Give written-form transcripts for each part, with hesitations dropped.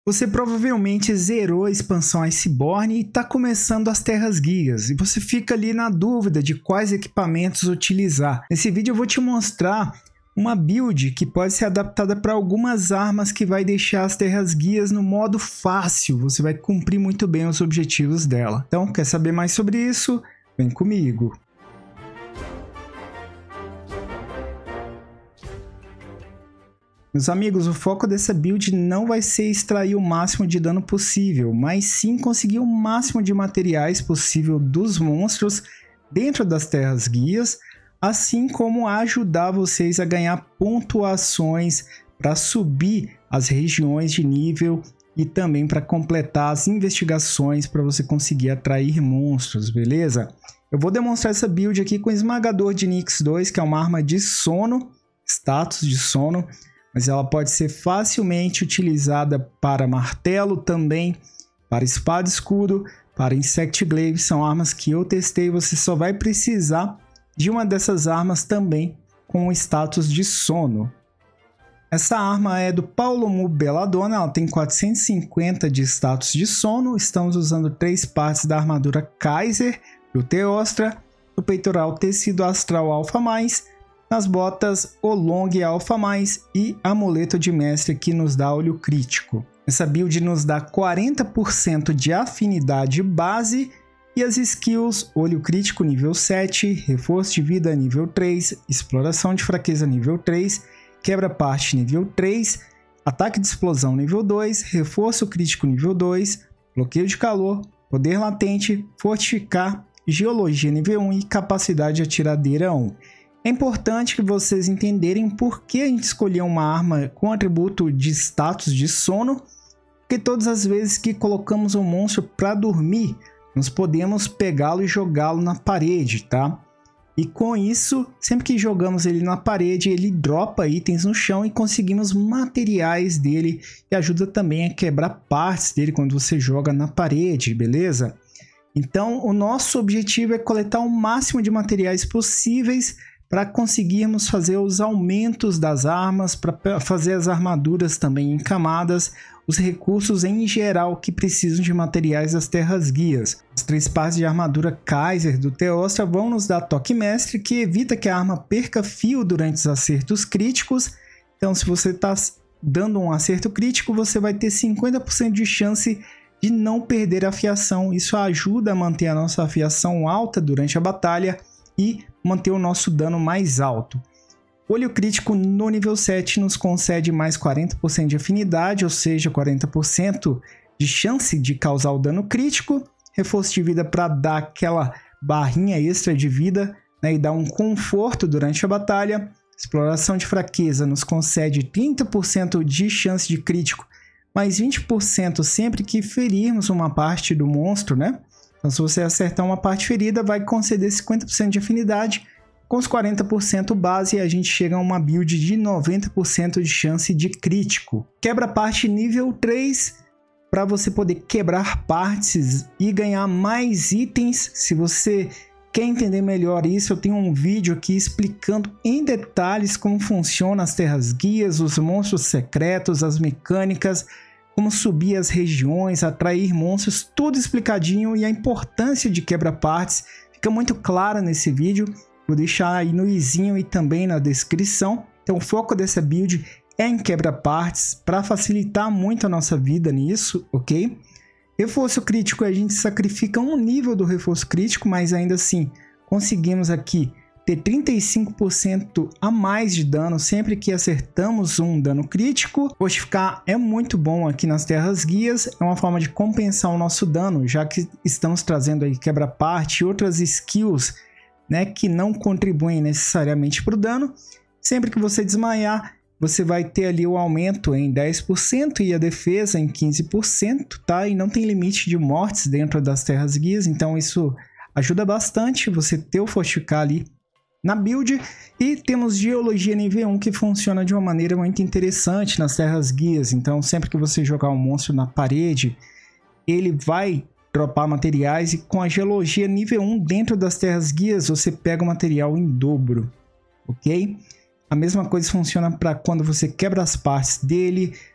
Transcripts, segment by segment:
Você provavelmente zerou a expansão Iceborne e está começando as Terras Guias, e você fica ali na dúvida de quais equipamentos utilizar. Nesse vídeo eu vou te mostrar uma build que pode ser adaptada para algumas armas que vai deixar as Terras Guias no modo fácil, você vai cumprir muito bem os objetivos dela. Então, quer saber mais sobre isso? Vem comigo! Meus amigos, o foco dessa build não vai ser extrair o máximo de dano possível, mas sim conseguir o máximo de materiais possível dos monstros dentro das Terras Guias, assim como ajudar vocês a ganhar pontuações para subir as regiões de nível e também para completar as investigações para você conseguir atrair monstros, beleza? Eu vou demonstrar essa build aqui com o Esmagador de Nyx 2, que é uma arma de sono, status de sono, mas ela pode ser facilmente utilizada para martelo também, para espada e escudo, para insect glaive. São armas que eu testei, você só vai precisar de uma dessas armas também com o status de sono. Essa arma é do Paulomu Belladonna, ela tem 450 de status de sono. Estamos usando 3 partes da armadura Kaiser, do Teostra, o peitoral tecido astral alfa+, nas botas Olong alfa+, e amuleto de mestre que nos dá olho crítico. Essa build nos dá 40% de afinidade base e as skills olho crítico nível 7, reforço de vida nível 3, exploração de fraqueza nível 3, quebra-parte nível 3, ataque de explosão nível 2, reforço crítico nível 2, bloqueio de calor, poder latente, fortificar, geologia nível 1 e capacidade atiradeira 1. É importante que vocês entenderem por que a gente escolheu uma arma com atributo de status de sono, porque todas as vezes que colocamos um monstro para dormir, nós podemos pegá-lo e jogá-lo na parede, tá? E com isso, sempre que jogamos ele na parede, ele dropa itens no chão e conseguimos materiais dele, e ajuda também a quebrar partes dele quando você joga na parede, beleza? Então, o nosso objetivo é coletar o máximo de materiais possíveis para conseguirmos fazer os aumentos das armas, para fazer as armaduras também em camadas, os recursos em geral que precisam de materiais das Terras Guias. As 3 partes de armadura Kaiser do Teostra vão nos dar toque mestre, que evita que a arma perca fio durante os acertos críticos. Então, se você está dando um acerto crítico, você vai ter 50% de chance de não perder a fiação. Isso ajuda a manter a nossa fiação alta durante a batalha e manter o nosso dano mais alto. Olho crítico no nível 7 nos concede mais 40% de afinidade, ou seja, 40% de chance de causar o dano crítico. Reforço de vida para dar aquela barrinha extra de vida, né, e dar um conforto durante a batalha. Exploração de fraqueza nos concede 30% de chance de crítico, mais 20% sempre que ferirmos uma parte do monstro, né? Então, se você acertar uma parte ferida, vai conceder 50% de afinidade. Com os 40% base, a gente chega a uma build de 90% de chance de crítico. Quebra-parte nível 3, para você poder quebrar partes e ganhar mais itens. Se você quer entender melhor isso, eu tenho um vídeo aqui explicando em detalhes como funciona as Terras Guias, os monstros secretos, as mecânicas, como subir as regiões, atrair monstros, tudo explicadinho, e a importância de quebra-partes fica muito clara nesse vídeo. Vou deixar aí no izinho e também na descrição. Então, o foco dessa build é em quebra-partes para facilitar muito a nossa vida nisso, ok? Reforço crítico, a gente sacrifica um nível do reforço crítico, mas ainda assim conseguimos aqui ter 35% a mais de dano sempre que acertamos um dano crítico. Fortificar é muito bom aqui nas Terras Guias, é uma forma de compensar o nosso dano, já que estamos trazendo aí quebra-parte e outras skills, né, que não contribuem necessariamente para o dano. Sempre que você desmaiar, você vai ter ali o aumento em 10% e a defesa em 15%, tá? E não tem limite de mortes dentro das Terras Guias, então isso ajuda bastante você ter o fortificar ali na build. E temos geologia nível 1, que funciona de uma maneira muito interessante nas Terras Guias. Então, sempre que você jogar um monstro na parede, ele vai dropar materiais, e com a geologia nível 1 dentro das Terras Guias, você pega o material em dobro, ok? A mesma coisa funciona para quando você quebra as partes dele,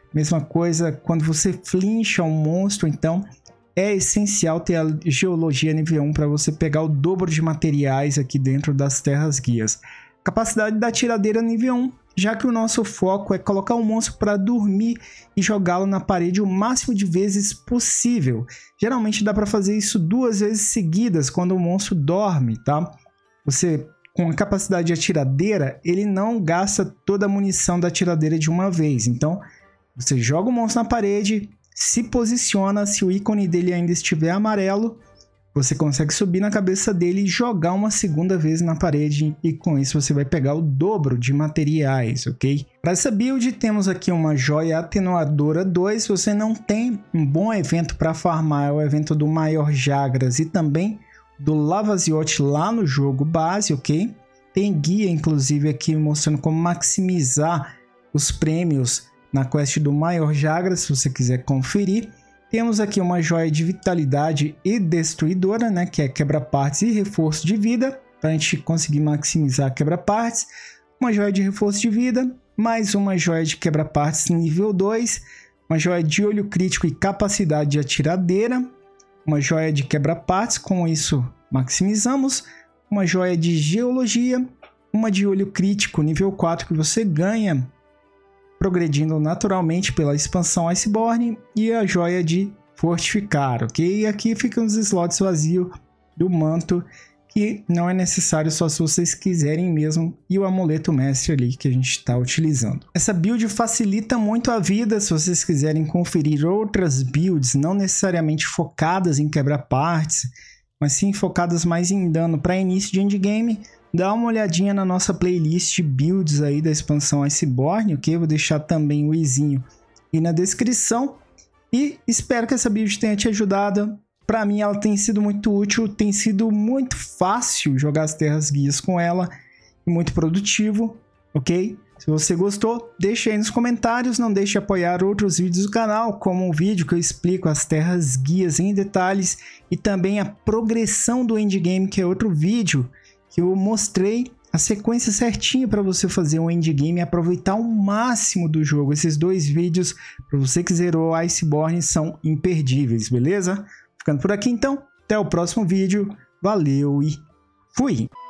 Mesma coisa quando você flincha um monstro, então é essencial ter a geologia nível 1 para você pegar o dobro de materiais aqui dentro das terras guias. Capacidade da tiradeira nível 1, já que o nosso foco é colocar o monstro para dormir e jogá-lo na parede o máximo de vezes possível. Geralmente dá para fazer isso 2 vezes seguidas quando o monstro dorme, tá? Você, com a capacidade de atiradeira, ele não gasta toda a munição da atiradeira de uma vez. Então, você joga o monstro na parede, se posiciona, se o ícone dele ainda estiver amarelo, você consegue subir na cabeça dele e jogar uma segunda vez na parede, e com isso você vai pegar o dobro de materiais, ok? Para essa build temos aqui uma joia atenuadora 2, se você não tem um bom evento para farmar, é o evento do Maior Jagras e também do Lavaziote lá no jogo base, ok? Tem guia inclusive aqui mostrando como maximizar os prêmios na quest do Maior Jagras, se você quiser conferir. Temos aqui uma joia de vitalidade e destruidora, né, que é quebra-partes e reforço de vida, para a gente conseguir maximizar quebra-partes. Uma joia de reforço de vida, mais uma joia de quebra-partes nível 2, uma joia de olho crítico e capacidade de atiradeira, uma joia de quebra-partes, com isso maximizamos, uma joia de geologia, uma de olho crítico nível 4 que você ganha progredindo naturalmente pela expansão Iceborne, e a joia de fortificar, ok? E aqui ficam os slots vazios do manto, que não é necessário só se vocês quiserem mesmo, e o amuleto mestre ali que a gente está utilizando. Essa build facilita muito a vida se vocês quiserem conferir outras builds, não necessariamente focadas em quebra-partes, mas sim focadas mais em dano para início de endgame. Dá uma olhadinha na nossa playlist de builds aí da expansão Iceborne, ok? Vou deixar também o izinho aí na descrição. E espero que essa build tenha te ajudado. Para mim ela tem sido muito útil, tem sido muito fácil jogar as terras guias com ela e muito produtivo, ok? Se você gostou, deixa aí nos comentários, não deixe de apoiar outros vídeos do canal, como um vídeo que eu explico as terras guias em detalhes e também a progressão do endgame, que é outro vídeo que eu mostrei a sequência certinha para você fazer um endgame e aproveitar o máximo do jogo. Esses 2 vídeos, para você que zerou Iceborne, são imperdíveis, beleza? Ficando por aqui então, até o próximo vídeo, valeu e fui!